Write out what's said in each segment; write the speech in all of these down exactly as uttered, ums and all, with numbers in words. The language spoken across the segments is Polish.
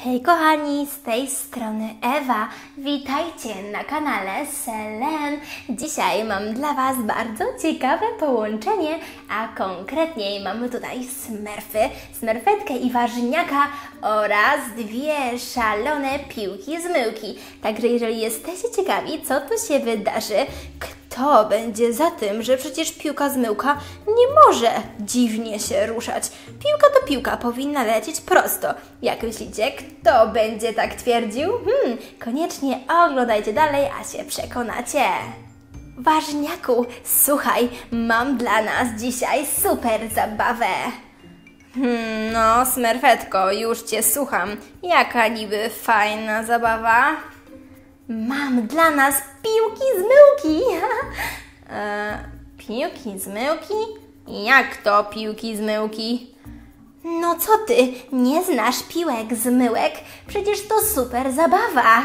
Hej kochani, z tej strony Ewa. Witajcie na kanale Selen. Dzisiaj mam dla Was bardzo ciekawe połączenie, a konkretniej mamy tutaj smerfy, smerfetkę i ważniaka oraz dwie szalone piłki zmyłki. Także jeżeli jesteście ciekawi, co tu się wydarzy, kto będzie za tym, że przecież piłka zmyłka nie może dziwnie się ruszać. Piłka to piłka, powinna lecieć prosto. Jak myślicie, kto będzie tak twierdził? Hmm, koniecznie oglądajcie dalej, a się przekonacie. Ważniaku, słuchaj, mam dla nas dzisiaj super zabawę. Hmm, no, smerfetko, już Cię słucham. Jaka niby fajna zabawa? Mam dla nas piłki zmyłki. e, piłki zmyłki? Jak to piłki zmyłki? No co ty, nie znasz piłek zmyłek? Przecież to super zabawa.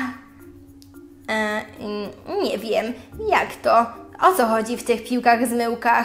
E, nie wiem, jak to? O co chodzi w tych piłkach zmyłkach?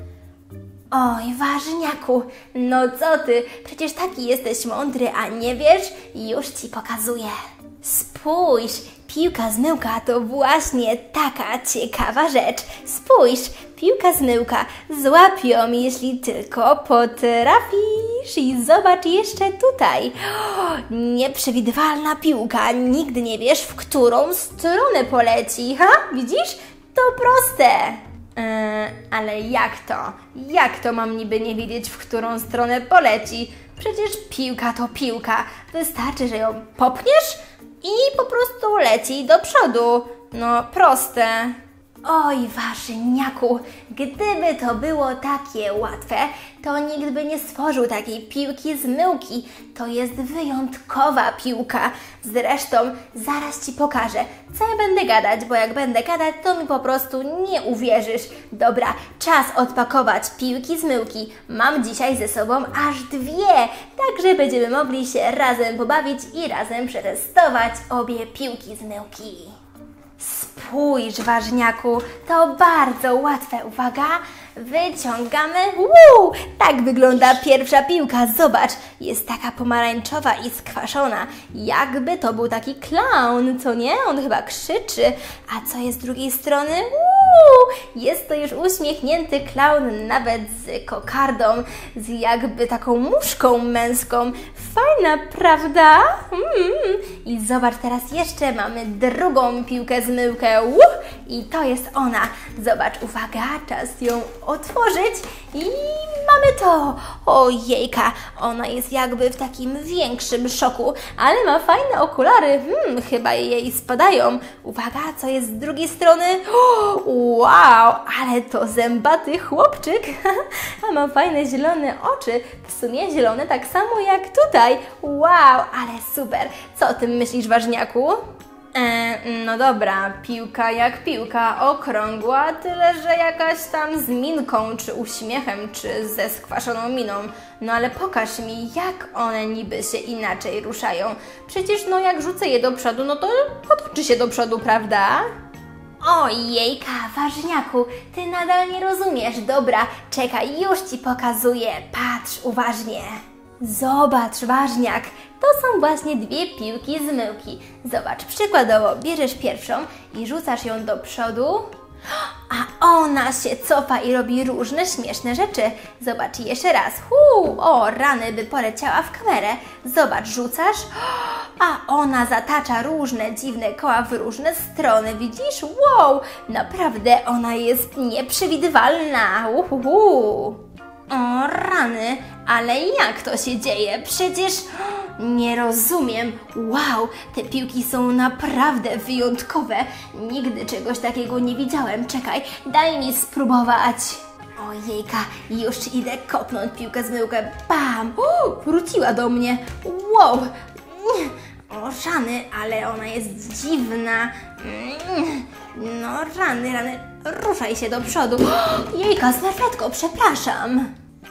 Oj, ważniaku, no co ty? Przecież taki jesteś mądry, a nie wiesz? Już Ci pokazuję. Spójrz, piłka zmyłka to właśnie taka ciekawa rzecz. Spójrz, piłka zmyłka złap ją, jeśli tylko potrafisz. I zobacz jeszcze tutaj. O, nieprzewidywalna piłka, nigdy nie wiesz, w którą stronę poleci. Ha, widzisz? To proste. Yy, ale jak to? Jak to mam niby nie wiedzieć, w którą stronę poleci? Przecież piłka to piłka. Wystarczy, że ją popniesz i po prostu leci do przodu. No, proste. Oj, ważniaku, gdyby to było takie łatwe, to nikt by nie stworzył takiej piłki zmyłki. To jest wyjątkowa piłka. Zresztą zaraz Ci pokażę, co ja będę gadać, bo jak będę gadać, to mi po prostu nie uwierzysz. Dobra, czas odpakować piłki zmyłki. Mam dzisiaj ze sobą aż dwie, także będziemy mogli się razem pobawić i razem przetestować obie piłki zmyłki. Spójrz, ważniaku, to bardzo łatwe. Uwaga, wyciągamy. Uuu, tak wygląda pierwsza piłka. Zobacz, jest taka pomarańczowa i skwaszona. Jakby to był taki klaun, co nie? On chyba krzyczy. A co jest z drugiej strony? Uuu, jest to już uśmiechnięty klaun, nawet z kokardą, z jakby taką muszką męską. Fajna, prawda? Mm. I zobacz, teraz jeszcze mamy drugą piłkę zmyłkę. Uh, I to jest ona. Zobacz, uwaga, czas ją otworzyć i mamy to. Ojejka, ona jest jakby w takim większym szoku, ale ma fajne okulary. Hmm, chyba jej spadają. Uwaga, co jest z drugiej strony? Oh, wow, ale to zębaty chłopczyk. A ma fajne zielone oczy. W sumie zielone tak samo jak tutaj. Wow, ale super. Co o tym myślisz, ważniaku? E, no dobra, piłka jak piłka, okrągła, tyle że jakaś tam z minką, czy uśmiechem, czy ze skwaszoną miną. No ale pokaż mi, jak one niby się inaczej ruszają. Przecież no jak rzucę je do przodu, no to potoczy się do przodu, prawda? Ojejka, ważniaku, ty nadal nie rozumiesz. Dobra, czekaj, już Ci pokazuję. Patrz uważnie. Zobacz, ważniak, to są właśnie dwie piłki zmyłki. Zobacz, przykładowo bierzesz pierwszą i rzucasz ją do przodu, a ona się cofa i robi różne śmieszne rzeczy. Zobacz jeszcze raz. Huu, o, rany by poleciała w kamerę. Zobacz, rzucasz, a ona zatacza różne dziwne koła w różne strony. Widzisz? Wow, naprawdę ona jest nieprzewidywalna. Uhuhu. O, rany, ale jak to się dzieje? Przecież nie rozumiem. Wow, te piłki są naprawdę wyjątkowe. Nigdy czegoś takiego nie widziałem. Czekaj, daj mi spróbować. Ojejka, już idę kopnąć piłkę zmyłkę. Bam! O, wróciła do mnie. Wow! O, rany, ale ona jest dziwna. No, rany, rany. Ruszaj się do przodu. Jejka, smerfetko, przepraszam.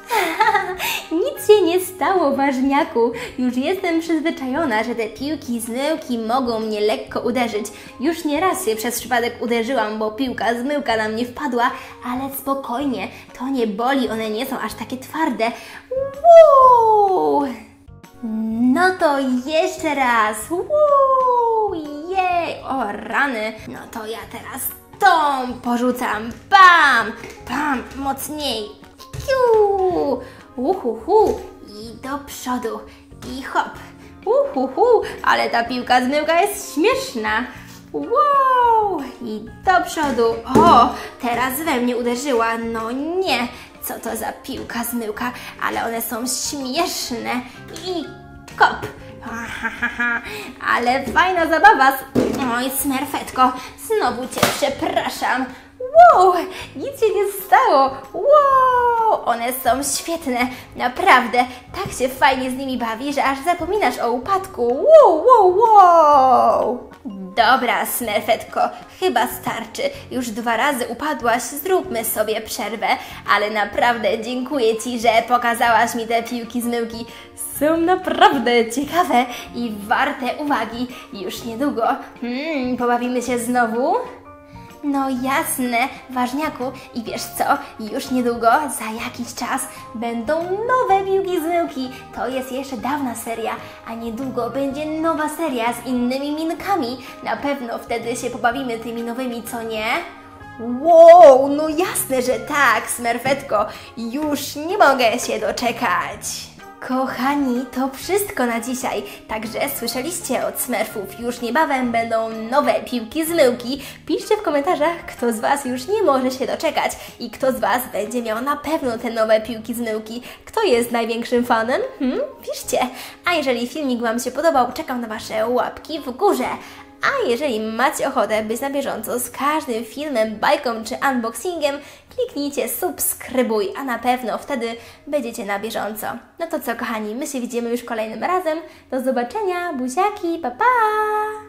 Nic się nie stało, ważniaku. Już jestem przyzwyczajona, że te piłki zmyłki mogą mnie lekko uderzyć. Już nieraz się przez przypadek uderzyłam, bo piłka zmyłka na mnie wpadła, ale spokojnie, to nie boli, one nie są aż takie twarde. Uuu. No to jeszcze raz. Uuu, jej, o rany. No to ja teraz tą porzucam. Bam, bam, mocniej. Piu, uhuhu. I do przodu. I hop. Uhuhu, ale ta piłka zmyłka jest śmieszna. Wow, i do przodu. O, teraz we mnie uderzyła. No nie, co to za piłka zmyłka, ale one są śmieszne. I kop. Ha, ha, ha, ha. Ale fajna zabawa. Oj, Smerfetko, znowu Cię przepraszam. Wow, nic się nie stało. Wow, one są świetne. Naprawdę, tak się fajnie z nimi bawi, że aż zapominasz o upadku. Wow, wow, wow. Dobra, Smerfetko, chyba starczy. Już dwa razy upadłaś, zróbmy sobie przerwę. Ale naprawdę dziękuję Ci, że pokazałaś mi te piłki zmyłki. Są naprawdę ciekawe i warte uwagi. Już niedługo. Hmm, pobawimy się znowu? No jasne, ważniaku. I wiesz co? Już niedługo, za jakiś czas, będą nowe piłki zmyłki. To jest jeszcze dawna seria, a niedługo będzie nowa seria z innymi minkami. Na pewno wtedy się pobawimy tymi nowymi, co nie? Wow, no jasne, że tak, Smerfetko. Już nie mogę się doczekać. Kochani, to wszystko na dzisiaj. Także słyszeliście od Smurfów, już niebawem będą nowe piłki zmyłki. Piszcie w komentarzach, kto z Was już nie może się doczekać i kto z Was będzie miał na pewno te nowe piłki zmyłki. Kto jest największym fanem? Hmm? Piszcie. A jeżeli filmik Wam się podobał, czekam na Wasze łapki w górze. A jeżeli macie ochotę być na bieżąco z każdym filmem, bajką czy unboxingiem, kliknijcie subskrybuj, a na pewno wtedy będziecie na bieżąco. No to co, kochani, my się widzimy już kolejnym razem. Do zobaczenia, buziaki, pa pa!